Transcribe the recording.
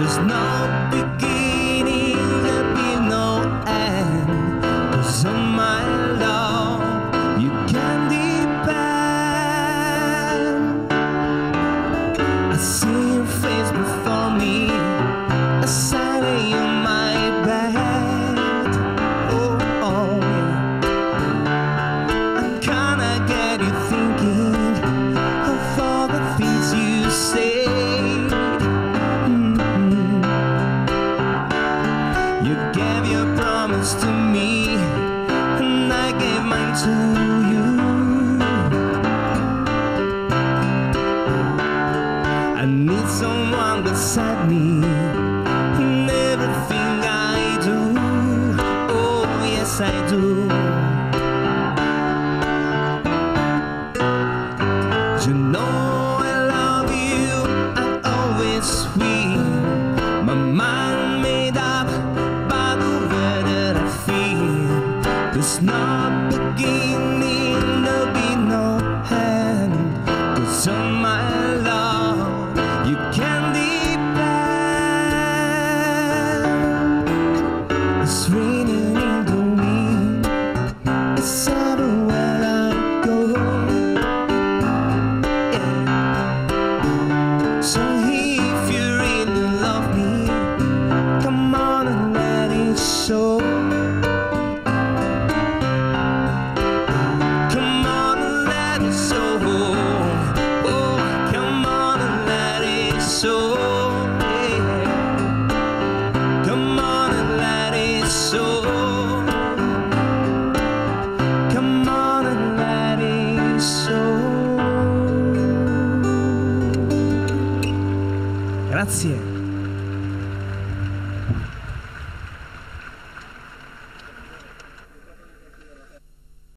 There's no beginning, there'll be no end. 'Cause on my love you can depend. I see your face before me as I lay on my bed. Oh, oh, yeah. I kinda get you thinking of all the things you say. You gave your promise to me, and I gave mine to you. I need someone beside me.